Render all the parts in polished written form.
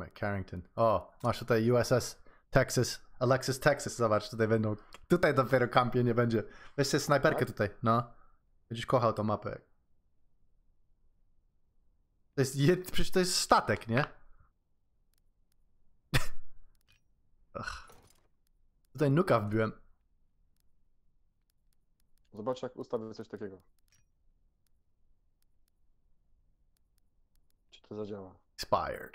Carrington. O, masz tutaj USS Texas, Alexis Texas, zobacz, tutaj będą, tutaj dopiero kampie nie będzie. Weź sobie snajperkę Tak? tutaj, no. Będziesz kochał tą mapę. To jest, przecież to jest statek, nie? Ach. Tutaj nuka wbiłem. Zobacz, jak ustawię coś takiego. Czy to zadziała? Expired.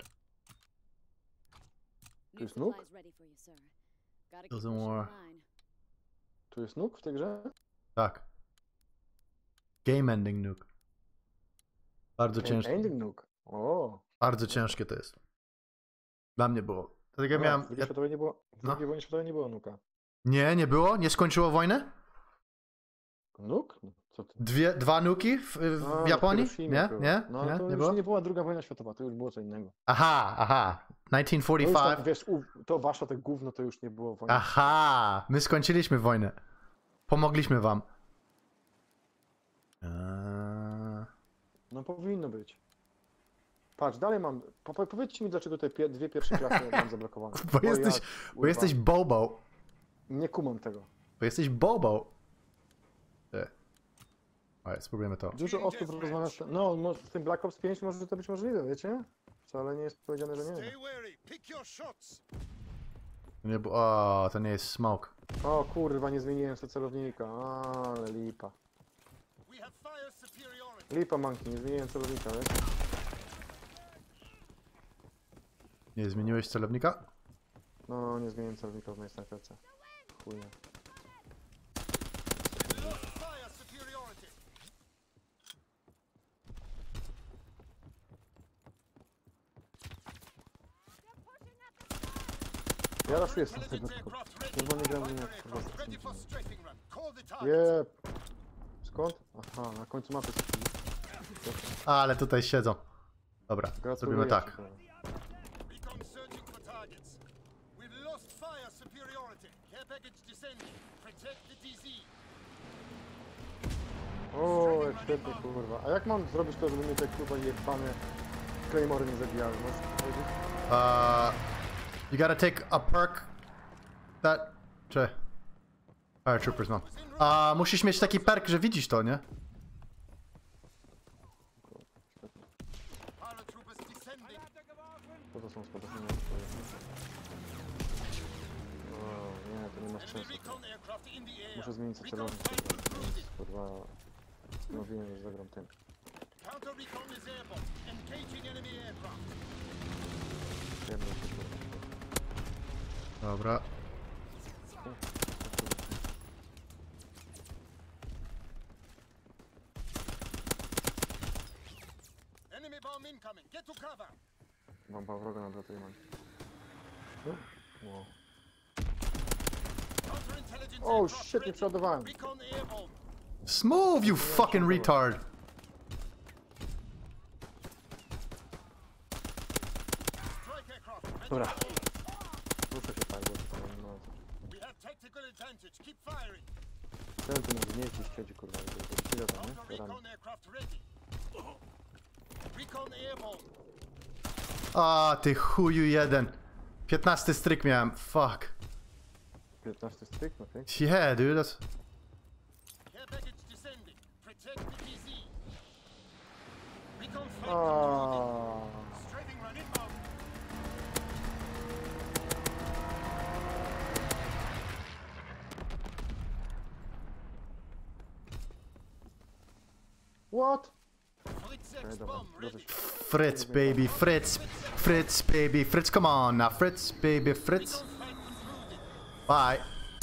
Tu jest nóg? Doesn't work. Tu jest nóg w tej grze? Tak. Game ending nuke. Bardzo ciężkie. Ending nóg. O. Bardzo ciężkie to jest. Dla mnie było. Tak ja No, miałem. w drugiej światowej nie było. W No. drugiej wojnie światowej nie było nuka. Nie, nie było? Nie skończyło wojny? Nóg? Co ty? Dwa nuki w A, w Japonii? Hiroshimie Nie? było. Nie? No Nie? to Nie już było? nie była druga wojna światowa, to już było co innego. Aha, aha. To już 1945. tak, wiesz, to wasze te gówno to już nie było wojny. Aha, my skończyliśmy wojnę. Pomogliśmy wam. No powinno być. Patrz, dalej mam. Powiedzcie mi, dlaczego te dwie pierwsze klasy mam zablokowane. Bo jesteś bobo. Nie kumam tego. Bo jesteś bobo. Ale spróbujemy to. Dużo osób rozmawia z... No, z tym Black Ops 5 może to być możliwe, wiecie? Wcale nie jest powiedziane, że nie. Nie, o, to nie jest smoke. O kurwa, nie zmieniłem sobie celownika. Ale lipa. Lipa, Monkey, nie zmieniłem celownika, wiesz? Nie zmieniłeś celownika? No, nie zmieniłem celownika w mojej snajperce. Chujnie. Ja raszuję z snajperką. Normalnie gram w nie. Jep. Skąd? Aha, na końcu mapy są. Ale tutaj siedzą. Dobra, Gratuluję zrobimy ci, tak. kurwa. O, jak świetnie, kurwa. A jak mam zrobić to, żeby mnie te kurwa jebane Claymory nie zabijały? Możesz powiedzieć? You gotta take a perk that... Czy... Paratroopers, no. Musisz mieć taki perk, że widzisz to, nie? Co to są spadochrony? O, nie, to nie ma sensu. Muszę zmienić sobie celownik, kurwa. Mówiłem, że zagram tym. Jebnę się, kurwa. Dobra. Bomba wroga na dlatej mam. Wow. O, shit, nie przeładowałem. Smooth, you fucking retard! Dobra. Ruszę się tak, bo to nie ma co. Ten tu na gnieci siedzi, kurwa, to chwilę tam, nie? Rano. Ty chuju jeden. 15 stryk miałem, fuck. 15 styk, okej. Yeah, dude, that's... What? Fritz, baby, Fritz. Fritz, baby, Fritz, come on now. Fritz, baby, Fritz. Bye.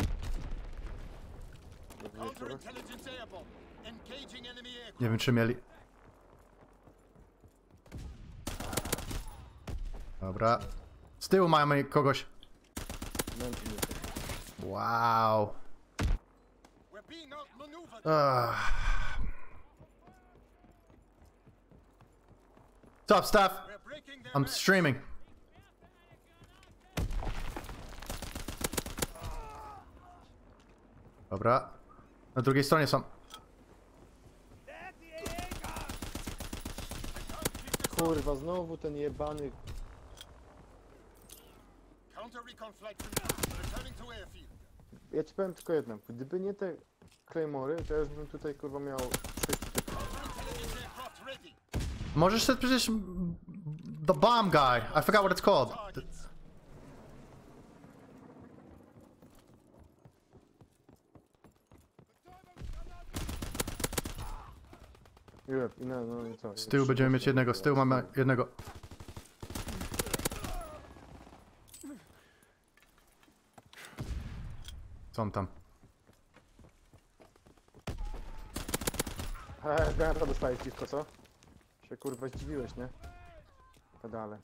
Nie wiem, czy mieli... Dobra. Z tyłu mamy kogoś. Wow. What's up, Steph? I'm streaming. Dobra. Na drugiej stronie są. Kurwa, znowu ten jebany... Ja ci powiem tylko jedno. Gdyby nie te Claymory, to ja już bym tutaj kurwa miał 6 typów. Możesz sobie przecież... The bomb guy. I forgot what it's called. Jurek, no i co? Z tyłu będziemy mieć jednego, z tyłu mamy jednego. Co on tam? Granata dostajesz dziwko, co? Się kurwa zdziwiłeś, nie? Pedale.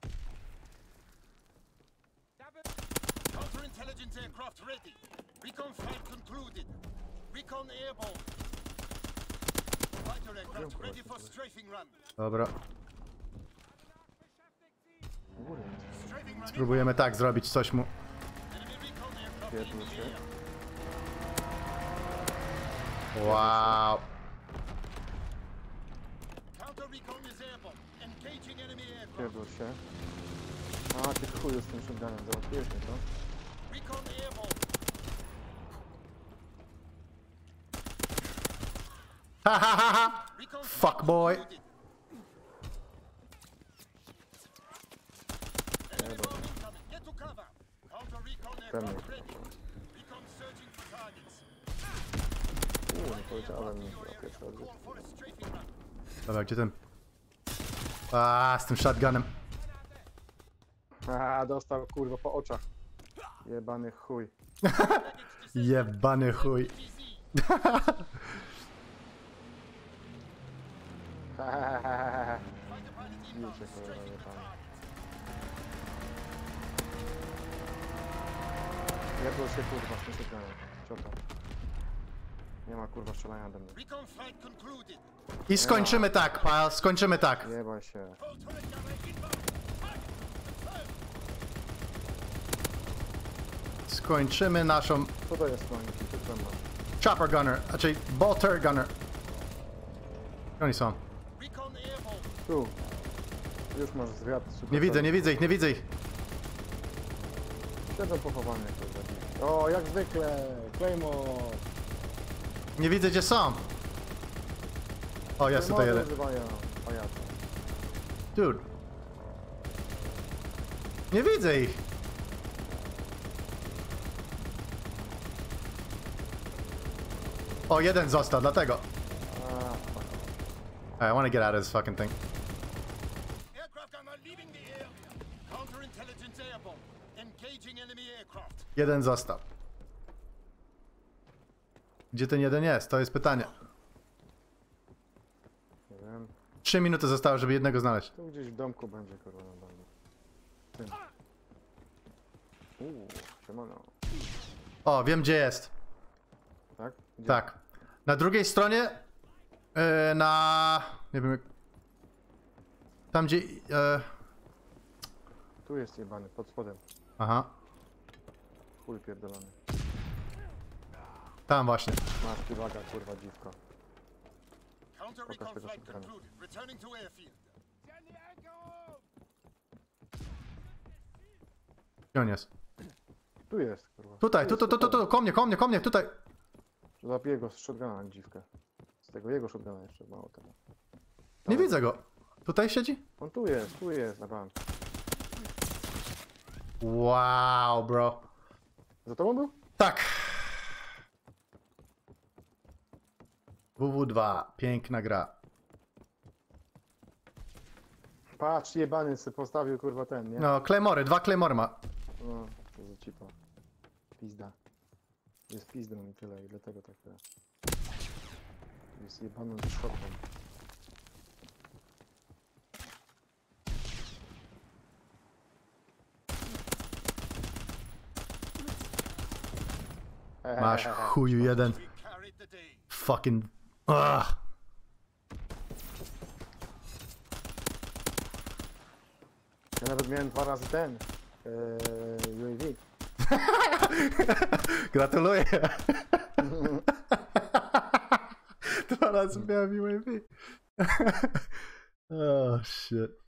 Counterintelligence aircraft ready. Recon flight concluded. Recon airborne. Fighter aircraft ready for strafing run. Dobra. U góry jest. Strafing run. Spróbujemy tak zrobić coś mu. Enemy recon aircraft Pierdol in the się. air. Wow. Counter recon is airborne. Engaging enemy aircraft. Pierdol się. A, ty chuju z tym shotgunem, załatwiłeś mnie to? Recon airborne. Ha ha ha ha! Recon Fuck boy. concluded. Enemy bomb incoming. Get to cover. Counter recon aircraft ready. Recon searching for targets. Nie powiedziałem mi, ja pierwszy raz. Call for a strafing run. Dobra, gdzie ten... A, z tym shotgunem. A, dostał kurwa po oczach. Jebany chuj. Jebany chuj. Wiecie kurwa, jebany. Jebał się kurwa z tym shotgunem. Ciota. Nie ma kurwa strzelania ode mnie. Recon flight concluded. I skończymy tak, pal, skończymy tak. Jebaj się. Full turret gunner inbound. Skończymy naszą Co to jest maniki? Co tam ma? chopper gunner, znaczy bolter gunner. Gdzie oni są? Recon airborne. Tu. Już masz zwiat. Nie widzę, nie widzę ich, nie widzę ich. Siedzą pochowane kurwa. O, jak zwykle. Claymore. Nie widzę gdzie są. O, jest tutaj jeden. Używają pajaca. Dude. Nie widzę ich. O, jeden został, dlatego. I wanna get out of this fucking thing. Aircraft gunner leaving the area. Counterintelligence airborne. Engaging enemy aircraft. Jeden został. Gdzie ten jeden jest? To jest pytanie. Nie wiem. 3 minuty zostało, żeby jednego znaleźć. Tu gdzieś w domku będzie kurwa na bandzie. Tym. Siemano. O, wiem gdzie jest. Tak? Gdzie? Tak. Na drugiej stronie. Na... Nie wiem jak... Tam gdzie... Tu jest jebany, pod spodem. Aha. Chuj pierdolony. Tam właśnie. Masz kiwaga kurwa dziwko. Counter Pokaż recon tego flight shotguna. concluded. Returning to airfield. Gdzie on jest? Tu jest kurwa. Tutaj, tu, ko mnie, tutaj. Zabiję go z shotguna dziwkę. Z tego jego shotguna jeszcze mało tego. Nie widzę go. Tutaj siedzi? On tu jest na bank. Wow, bro. Za tobą był? Tak. WW2, piękna gra. Patrz, jebany sobie postawił kurwa ten, nie? No, Claymory, 2 Claymory ma. No, to za cipa. Pizda. Jest pizdą i tyle, i dlatego tak gra. Jest jebaną szopą. Masz chuju jeden. We carried the day. Fucking... Ugh. Ja nawet miałem 2 razy ten. UAV. Gratuluję. 2 razy miałem UAV. Oh shit.